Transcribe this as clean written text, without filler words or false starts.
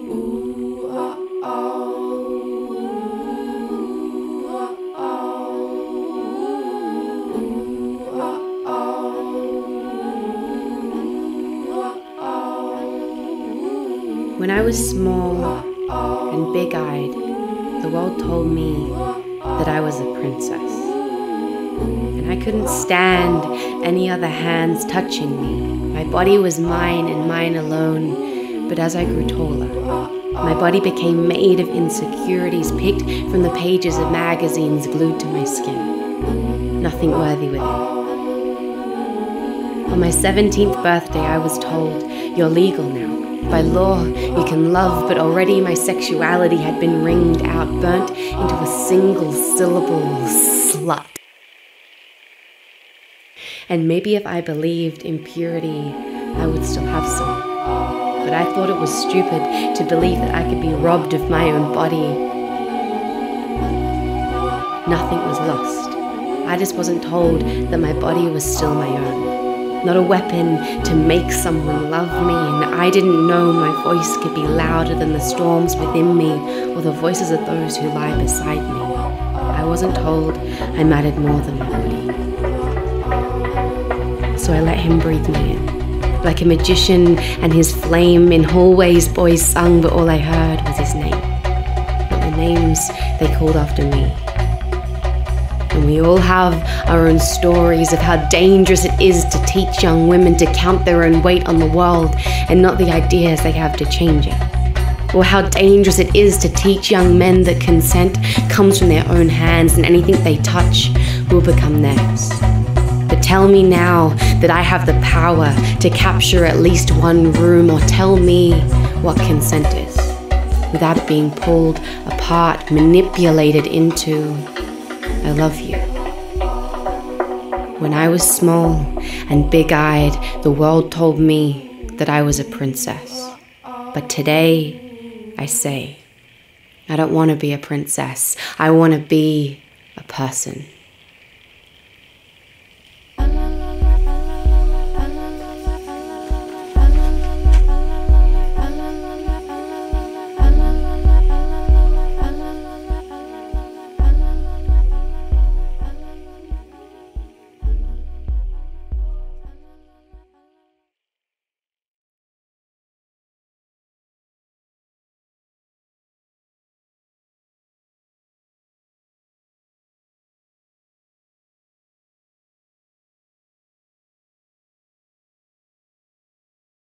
When I was small and big-eyed, the world told me that I was a princess. And I couldn't stand any other hands touching me. My body was mine and mine alone. But as I grew taller, my body became made of insecurities picked from the pages of magazines glued to my skin. Nothing worthy within. On my 17th birthday, I was told, "You're legal now. By law, you can love," but already my sexuality had been wringed out, burnt into a single syllable slut. And maybe if I believed in purity, I would still have some. But I thought it was stupid to believe that I could be robbed of my own body. Nothing was lost. I just wasn't told that my body was still my own. Not a weapon to make someone love me, and I didn't know my voice could be louder than the storms within me or the voices of those who lie beside me. I wasn't told I mattered more than my body. So I let him breathe me in. Like a magician and his flame, in hallways boys sung, but all I heard was his name, not the names they called after me. And we all have our own stories of how dangerous it is to teach young women to count their own weight on the world and not the ideas they have to change it. Or how dangerous it is to teach young men that consent comes from their own hands and anything they touch will become theirs. But tell me now that I have the power to capture at least one room, or tell me what consent is without being pulled apart, manipulated into "I love you." When I was small and big-eyed, the world told me that I was a princess. But today, I say, I don't want to be a princess. I want to be a person.